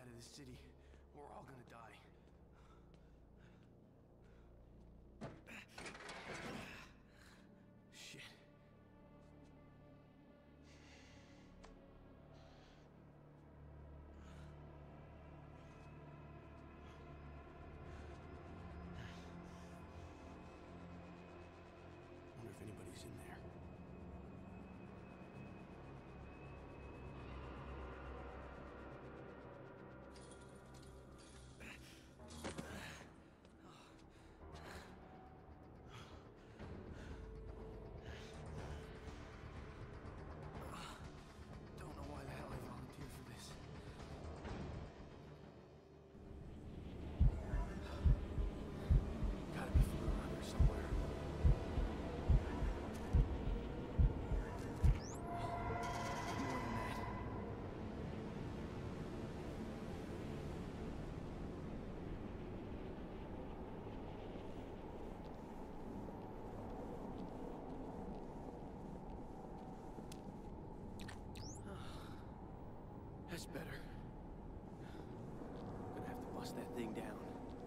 out of this city. We're all gonna die. Shit. Wonder if anybody's in there. Don't know why the hell I volunteered for this. Gotta be food around here somewhere. More than that. That's better. Gonna have to bust that thing down.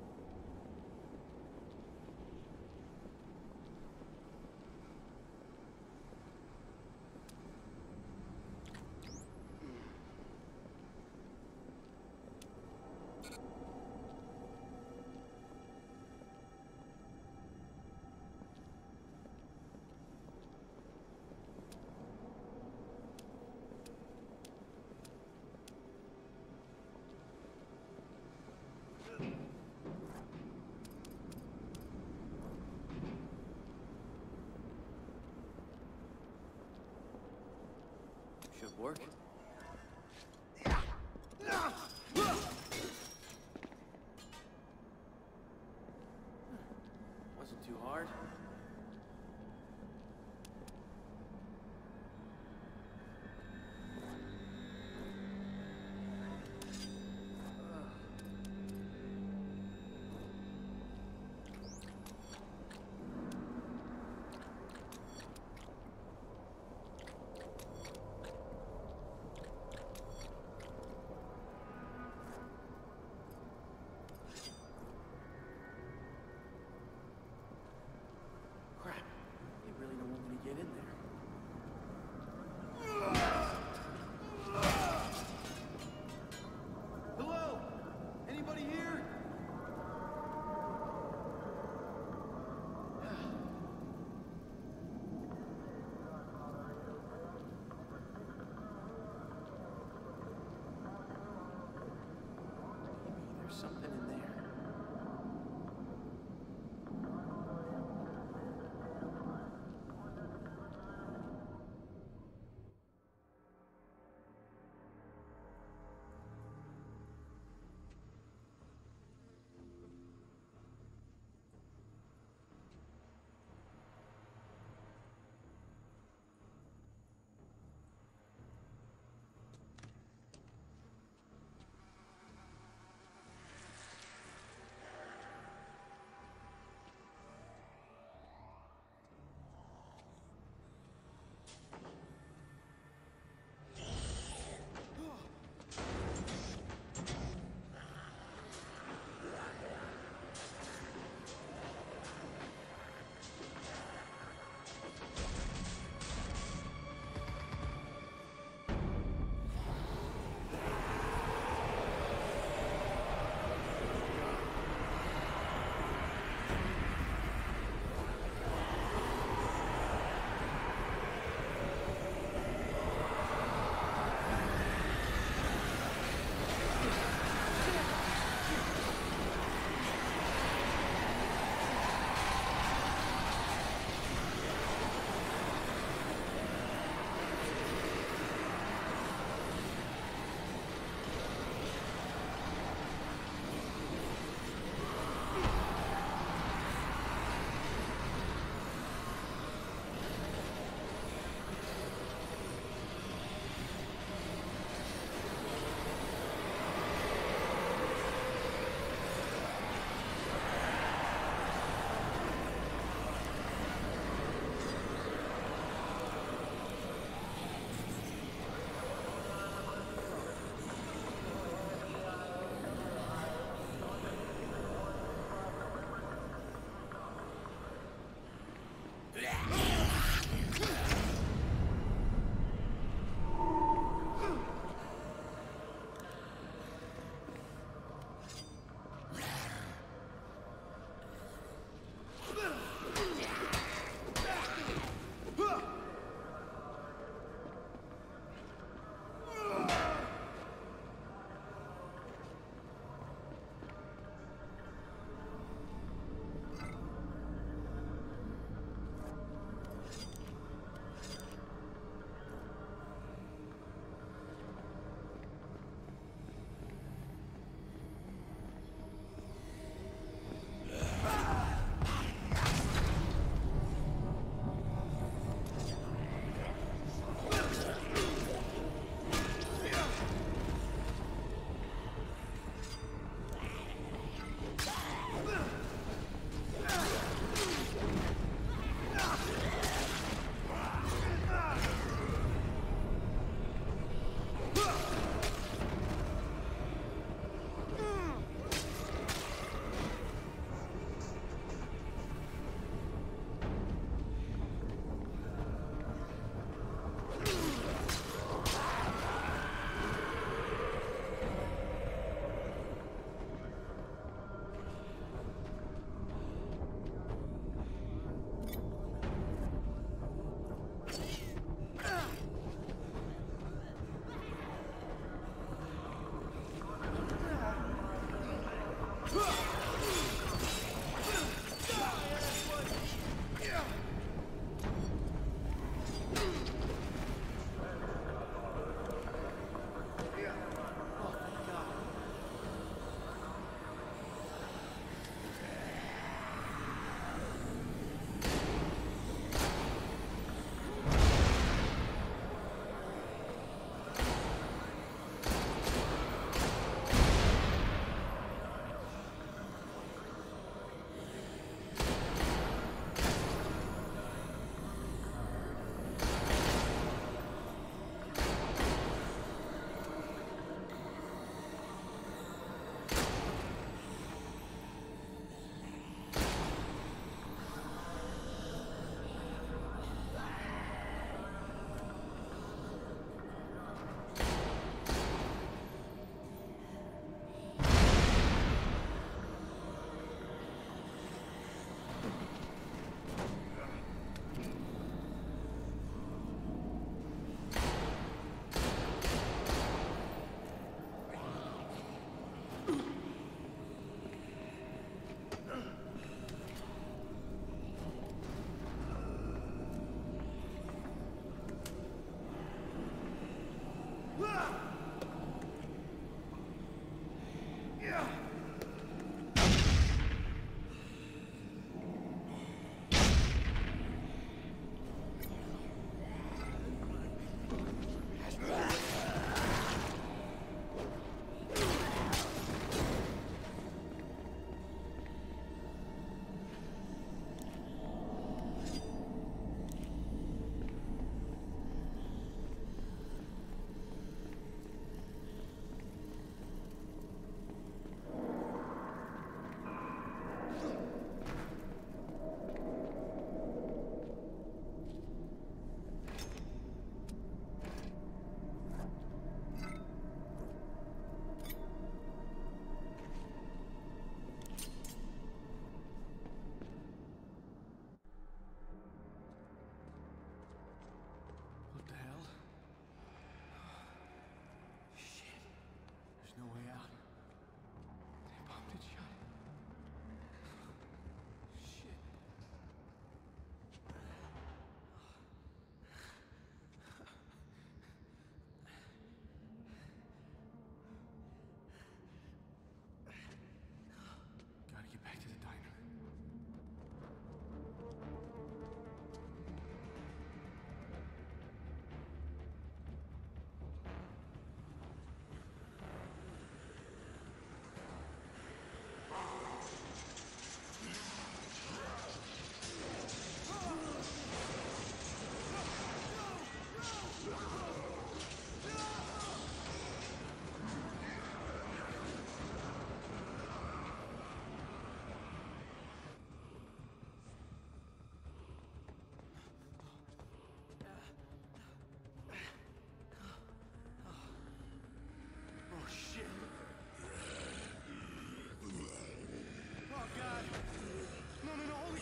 Should work. Wasn't too hard. Crap. They really don't want me to get in there. Hello? Anybody here? Maybe there's something in there.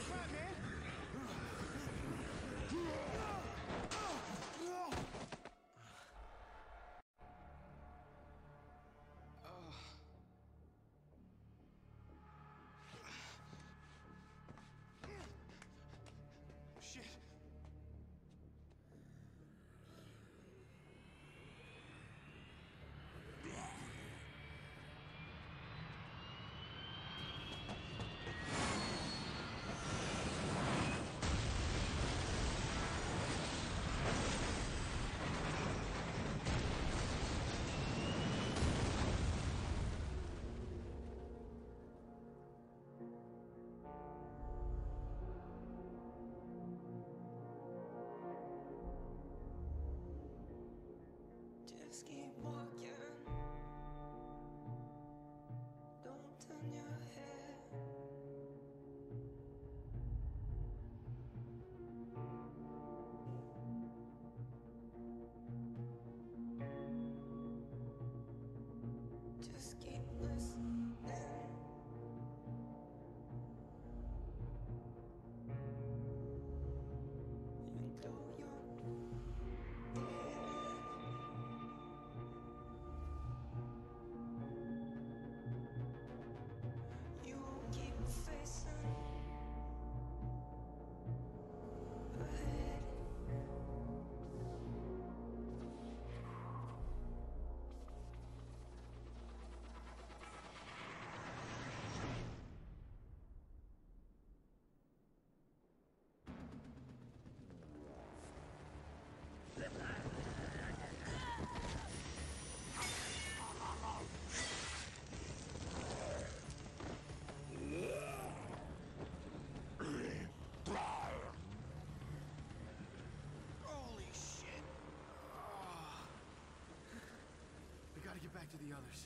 Shit. Just keep walking. Don't turn your head. Just keep listening. Into your you keep facing ahead. Holy shit. We gotta get back to the others.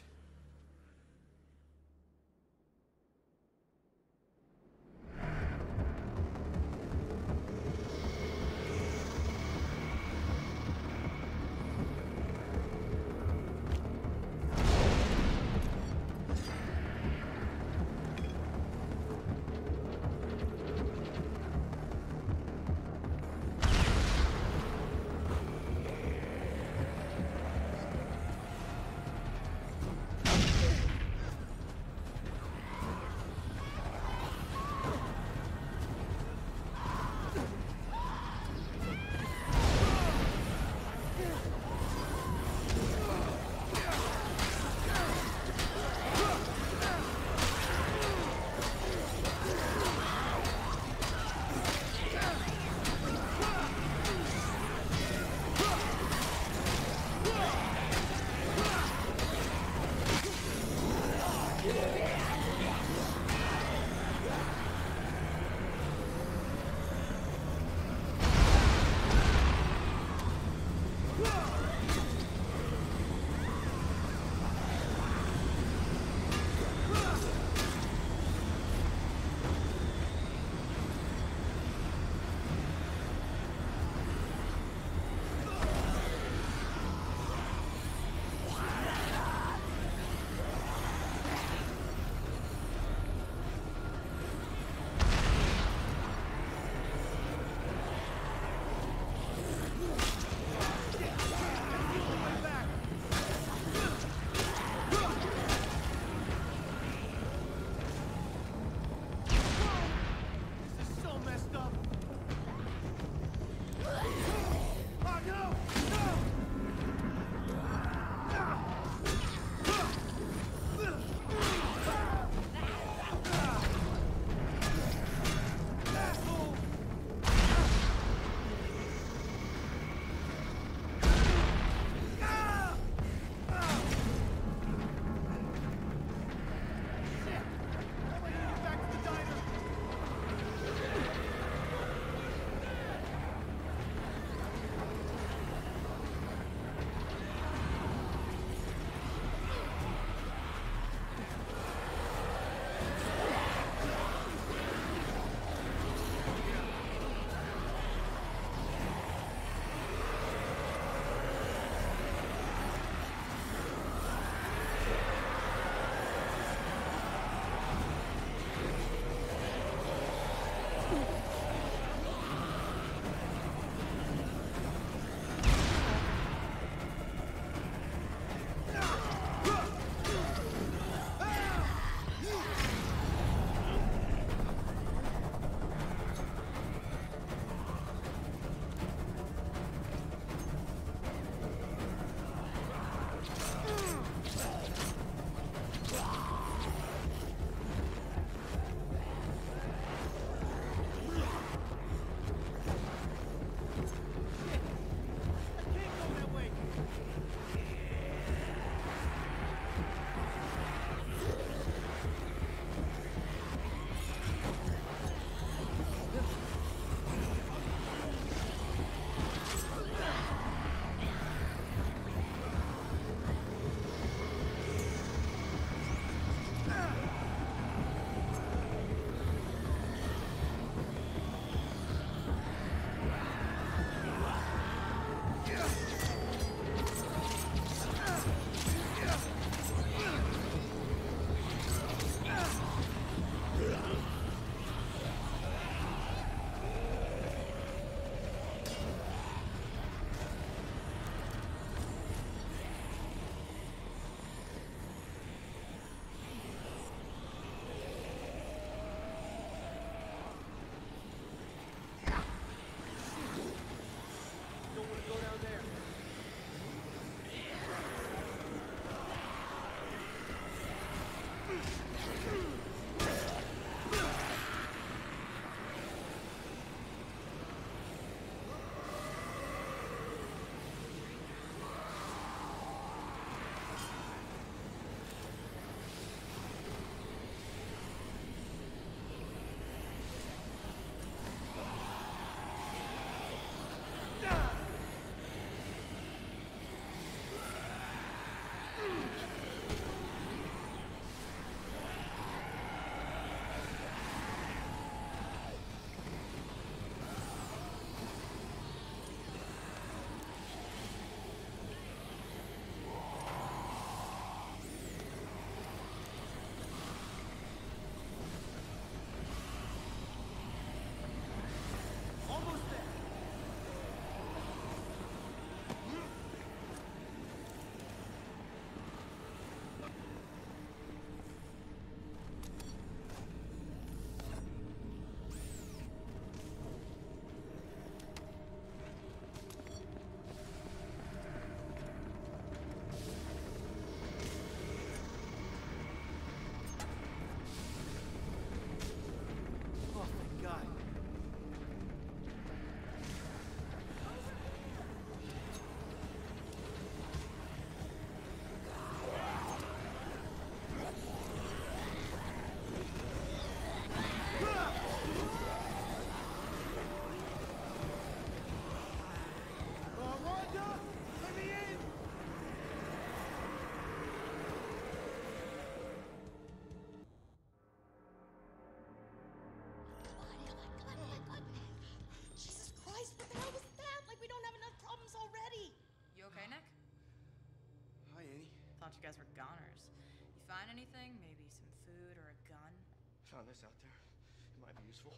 you guys were goners. You find anything? Maybe some food or a gun? Found this out there. It might be useful.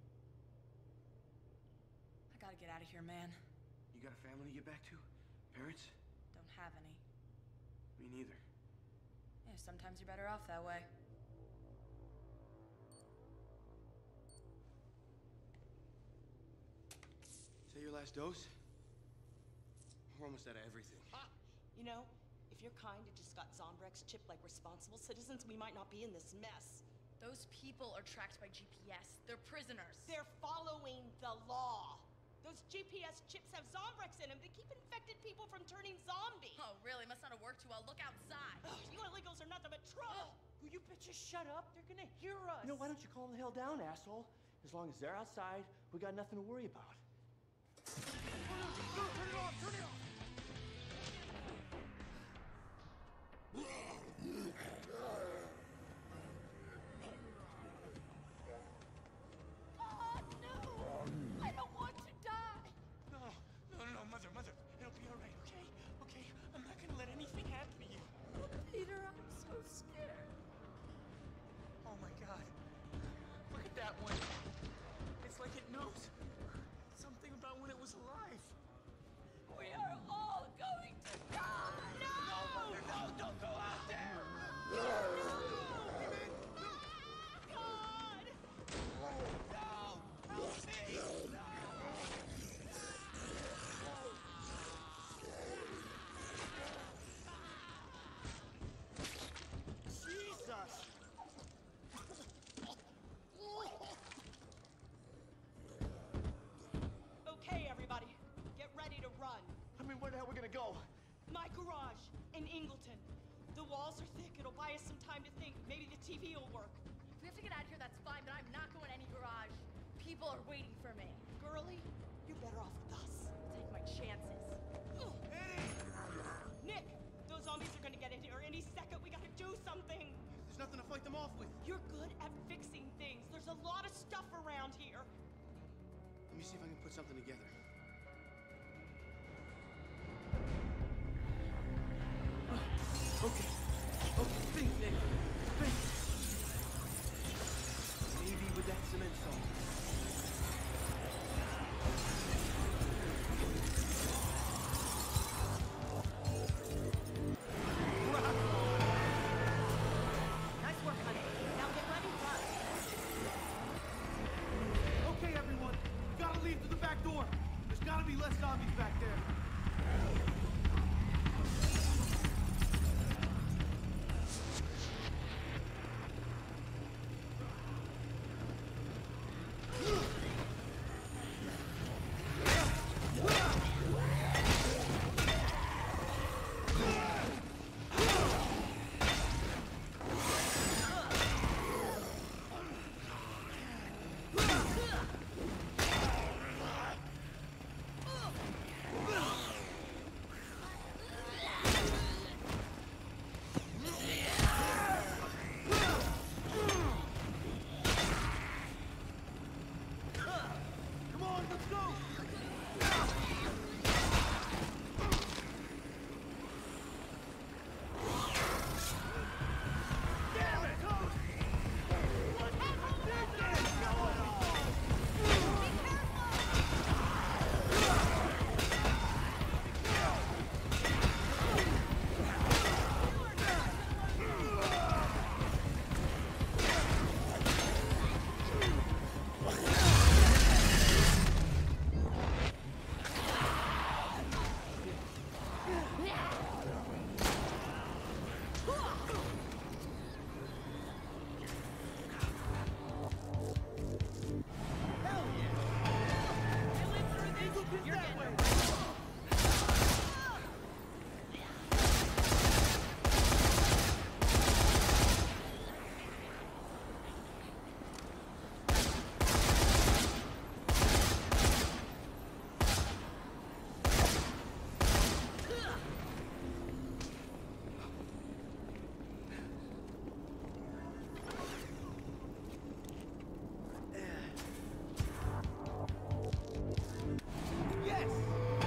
I gotta get out of here, man. You got a family to get back to? Parents? Don't have any. Me neither. Yeah, sometimes you're better off that way. Is that your last dose? We're almost out of everything. You know, if you're kind and just got Zombrex chipped like responsible citizens, we might not be in this mess. Those people are tracked by GPS. They're prisoners. They're following the law. Those GPS chips have Zombrex in them. They keep infected people from turning zombie. Oh, really? Must not have worked too well. Look outside. Ugh, you illegals are nothing but trouble. Will you bitches shut up? They're gonna hear us. You know, why don't you calm the hell down, asshole? As long as they're outside, we got nothing to worry about. Turn it off! Turn it off! I don't want to die. No, mother. It'll be all right, okay? Okay? I'm not gonna let anything happen to you. Peter, I'm so scared. Oh my God. Look at that one. It's like it knows something about when it was alive. We are all going to die. No, don't go out there. No! God! No! Help me! Jesus! Okay, everybody, get ready to run. I mean, where the hell are we gonna go? My garage in Ingleton. The walls are thick. It'll buy us some time to think. Maybe the TV will work. If we have to get out of here, that's fine, but I'm not going any garage. People are waiting for me. Girlie, you're better off with us. Take my chances. Nick, those zombies are gonna get in here any second. We gotta do something. There's nothing to fight them off with. You're good at fixing things. There's a lot of stuff around here. Let me see if I can put something together. Okay. Okay, think, Nick. Think. Maybe with that cement salt. Nice work, honey. Now get ready to run. Okay, everyone. Gotta leave through the back door. There's gotta be less zombies back there. Come on, let's go! Damn it! What the heck is going on? Yes!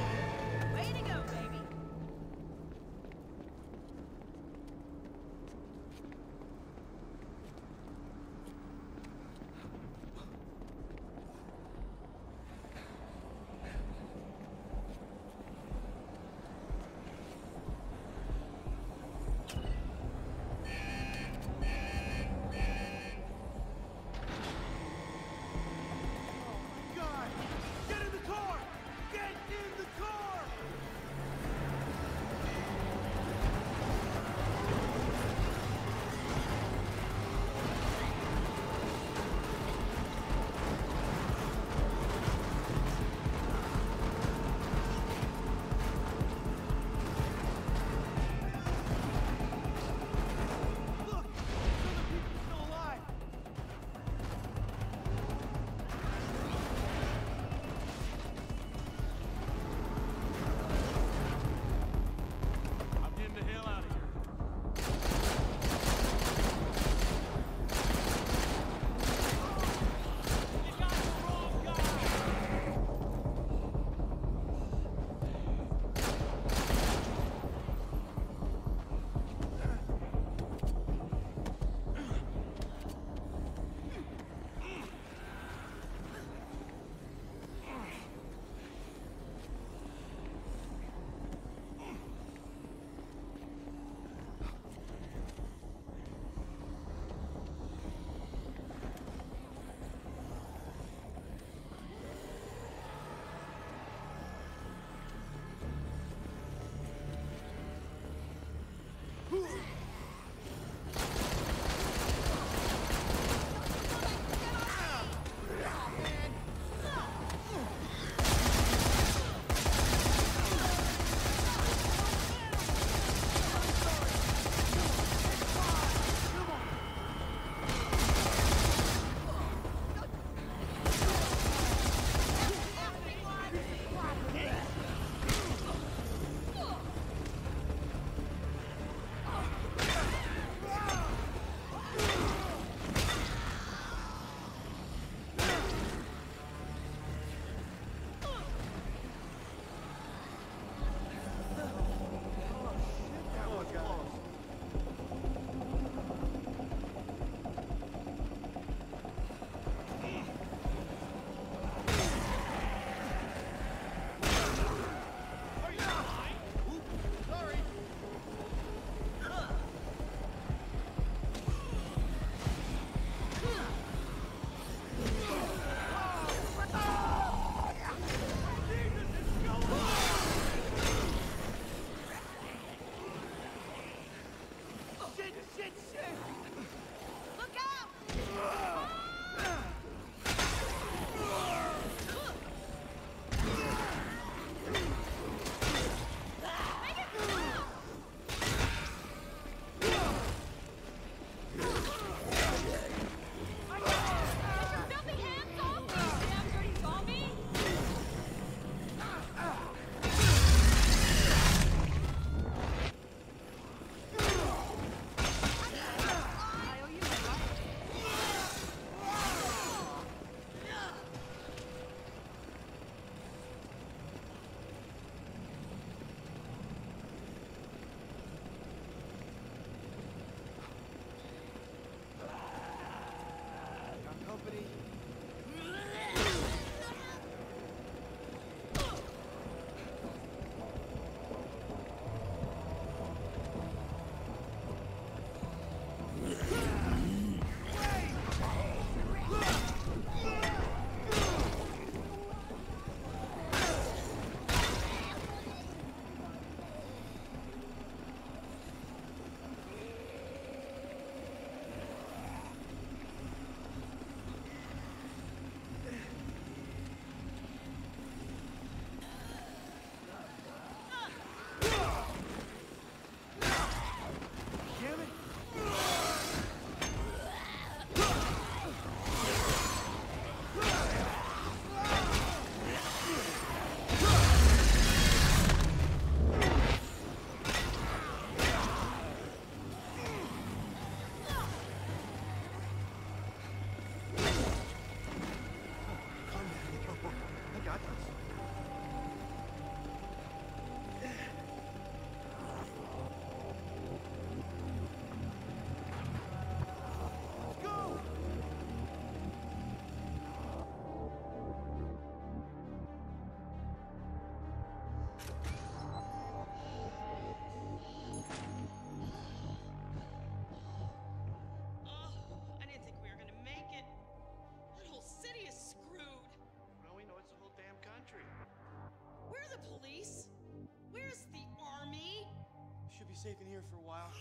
safe in here for a while.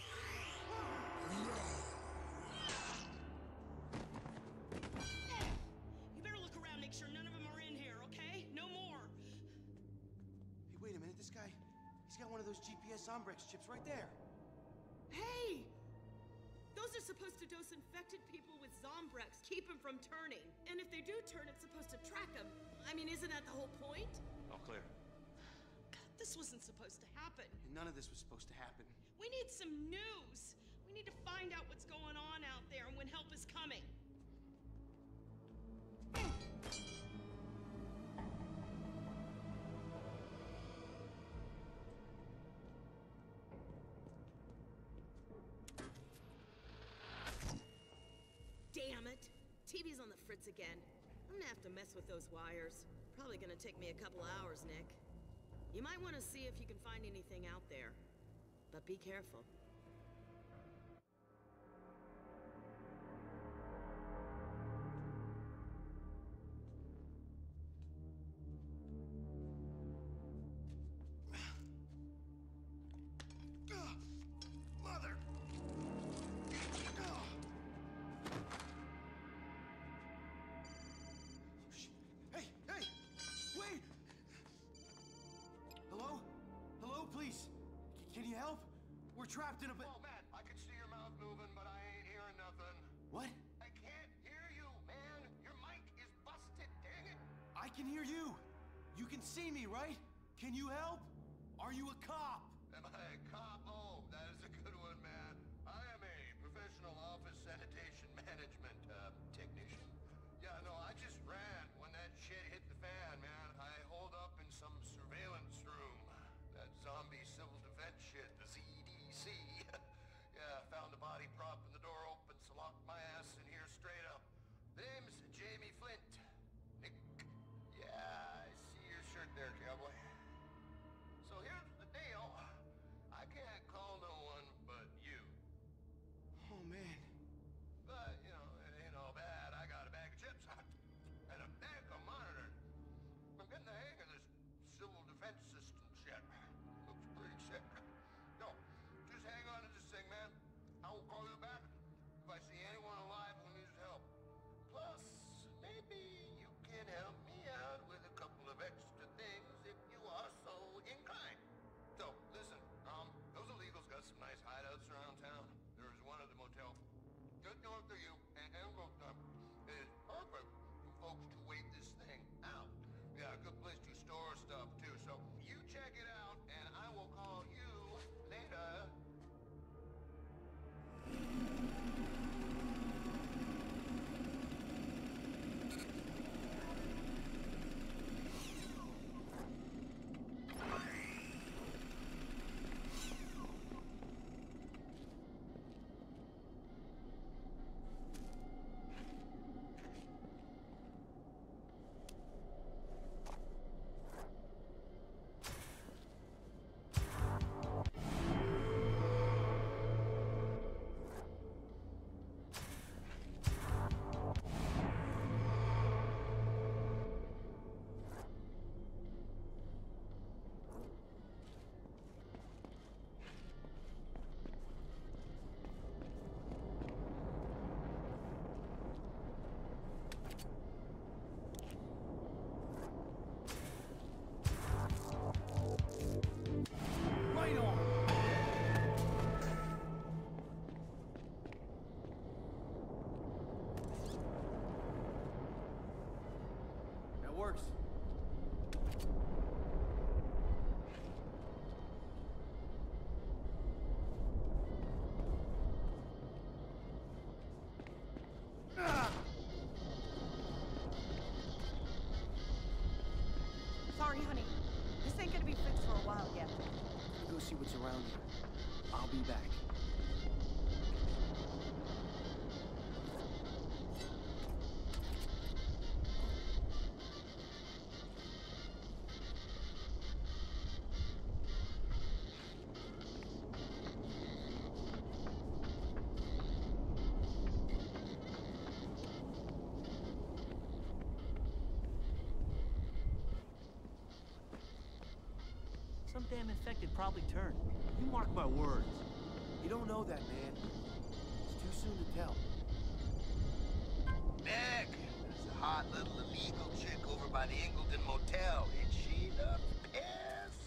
You better look around, make sure none of them are in here, okay? No more. Hey, wait a minute. This guy, he's got one of those GPS Zombrex chips right there. Hey! Those are supposed to dose infected people with Zombrex, keep them from turning. And if they do turn, it's supposed to track them. I mean, isn't that the whole point? All clear. God, this wasn't supposed to happen. And none of this was supposed to happen. We need some news. We need to find out what's going on out there and when help is coming. Damn it! TV's on the fritz again. I'm gonna have to mess with those wires. Probably gonna take me a couple hours, Nick. You might want to see if you can find anything out there. But be careful. Mother! Hey, hey! Wait! Hello? Hello, please? Can you help? We're trapped in a Oh, man, I can see your mouth moving, but I ain't hearing nothing. What? I can't hear you, man. Your mic is busted, dang it. I can hear you. You can see me, right? Can you help? Are you a cop? Am I a cop? Oh, that is a good one, man. I am a professional office sanitation management technician. Yeah, no, I just ran when that shit hit the fan, man. I holed up in some surveillance room. That zombie civil defense shit, the ZDC. Yeah, found the body prop and the door open, so locked my ass in here straight up. The name's Jamie Flint. Nick. Yeah, I see your shirt there, cowboy. So here's the deal. I can't call no one but you. Oh, man. But, you know, it ain't all bad. I got a bag of chips and a bag of monitors. I'm getting the hang of this civil defense system shit. Looks pretty sick. No, just hang on to this thing, man. I will call you back if I see anyone alive who needs help. Plus, maybe you can help me out with a couple of extra things if you are so inclined. So, listen, those illegals got some nice hideouts around town. There's one at the motel just north of you, and Engletown is perfect for folks to wait this thing out. Yeah, a good place to store stuff, too. So, you check it out, and I will call you later. Right on. That works. Sorry, honey. This ain't gonna be fixed for a while yet. Go see what's around here. I'll be back. damn infected probably turn. You mark my words. You don't know that, man. It's too soon to tell. Nick, there's a hot little illegal chick over by the Ingleton Motel. Ain't she the best?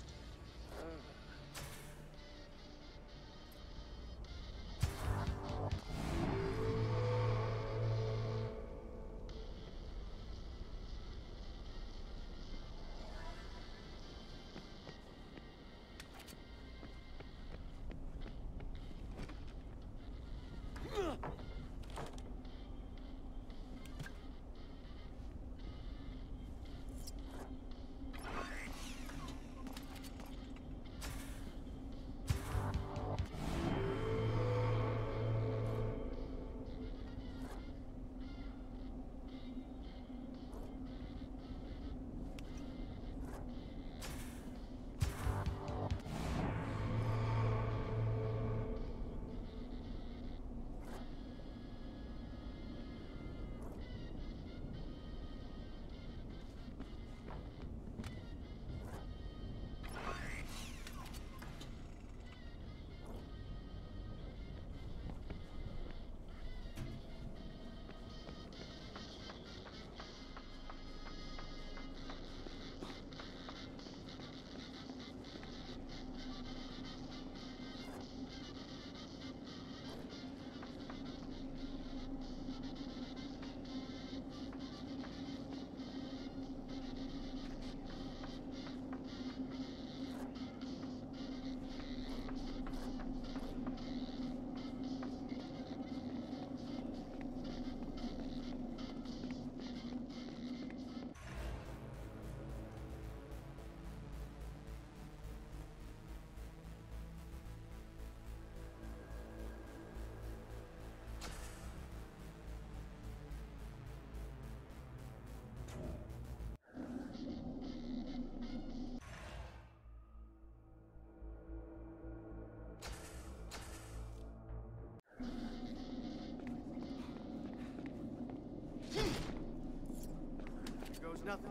Goes nothing.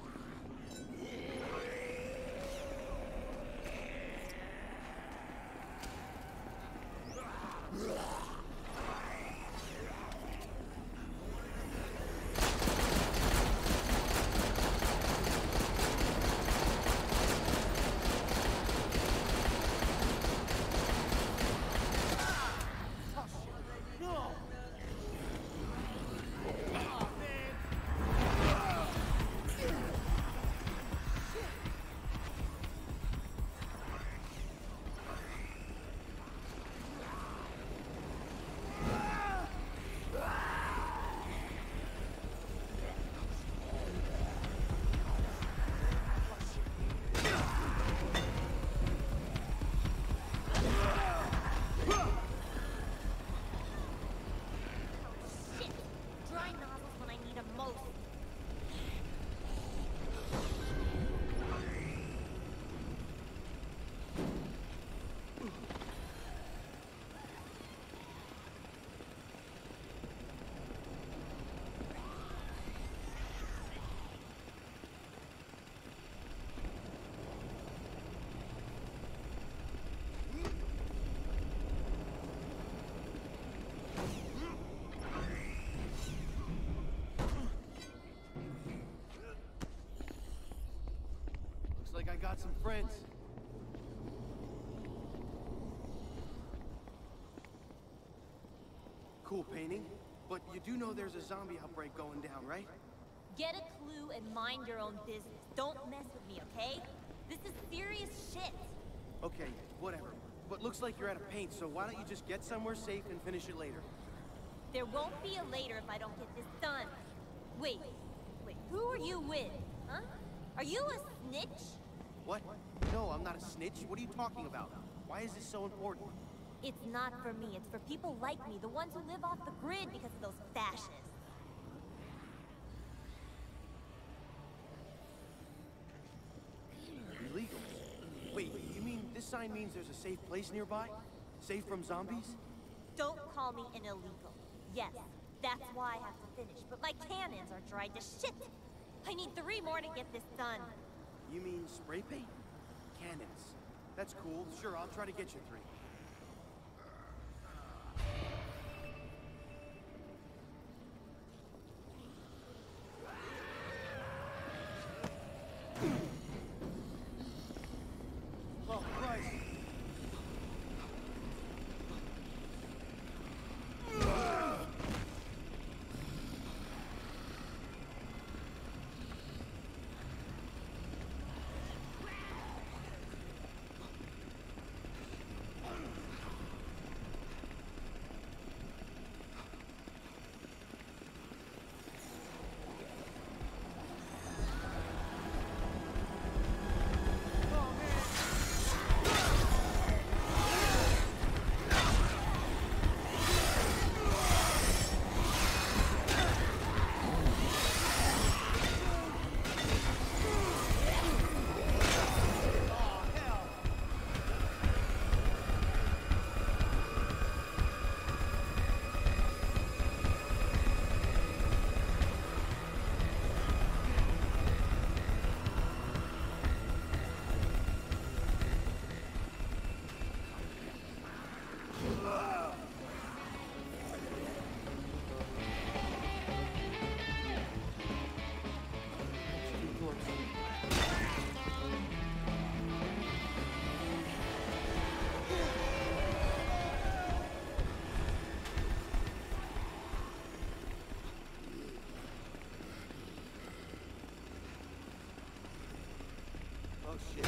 Shit! Dry nozzles when I need them most. Looks like I got some friends. Cool painting, but you do know there's a zombie outbreak going down, right? Get a clue and mind your own business. Don't mess with me, okay? This is serious shit. Okay, whatever. But looks like you're out of paint, so why don't you just get somewhere safe and finish it later? There won't be a later if I don't get this done. Wait, who are you with? Huh? Are you a snitch? What? No, I'm not a snitch. What are you talking about? Why is this so important? It's not for me, it's for people like me, the ones who live off the grid because of those fascists. Illegal? Wait, you mean this sign means there's a safe place nearby? Safe from zombies? Don't call me an illegal. Yes, that's why I have to finish, but my cannons are dried to shit. I need 3 more to get this done. You mean spray paint? Cannons. That's cool. Sure, I'll try to get you 3. Oh, Christ. Oh, shit.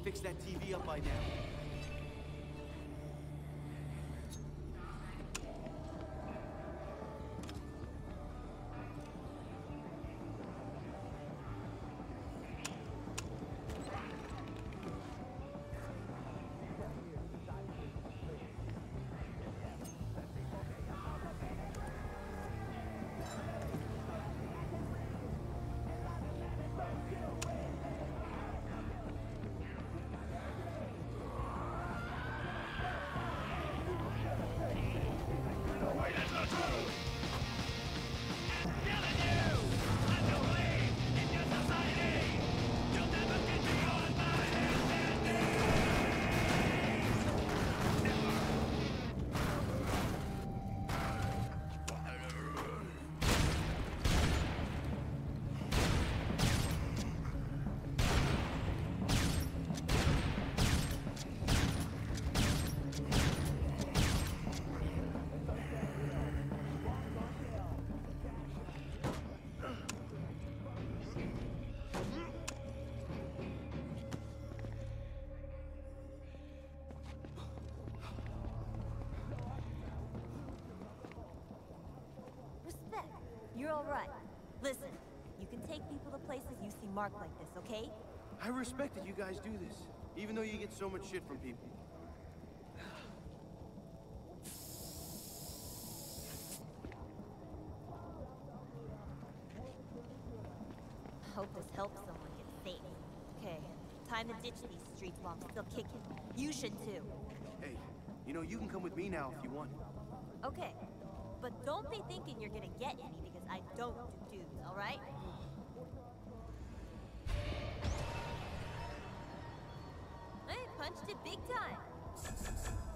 fixed that TV up by now. Respect. You're all right. Listen, you can take people to places you see marked like this, okay? I respect that you guys do this, even though you get so much shit from people. Hope this helps someone get safe. Okay, time to ditch these streets while I'm still kicking. You should too. Hey, you know, you can come with me now if you want. Okay, but don't be thinking you're gonna get any because I don't do dudes, alright? I punched it big time.